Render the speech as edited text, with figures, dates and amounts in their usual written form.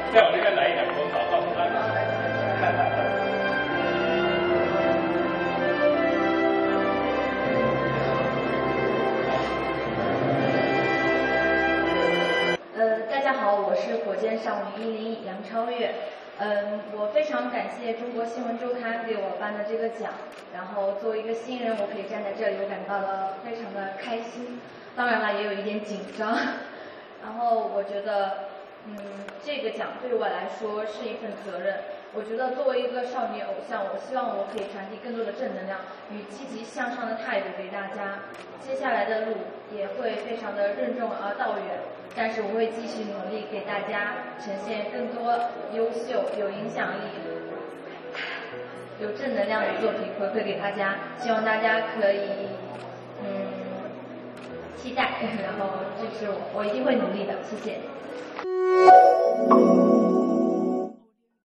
在我这边来一点口草，告诉大家。 大家好，我是火箭少女101杨超越。我非常感谢中国新闻周刊给我颁的这个奖，然后作为一个新人，我可以站在这里，我感到了非常的开心，当然了，也有一点紧张。然后我觉得，这个奖对我来说是一份责任。我觉得作为一个少女偶像，我希望我可以传递更多的正能量与积极向上的态度给大家。接下来的路也会非常的任重而道远，但是我会继续努力给大家呈现更多优秀、有影响力、有正能量的作品回馈给大家。希望大家可以期待，然后支持我，我一定会努力的。谢谢。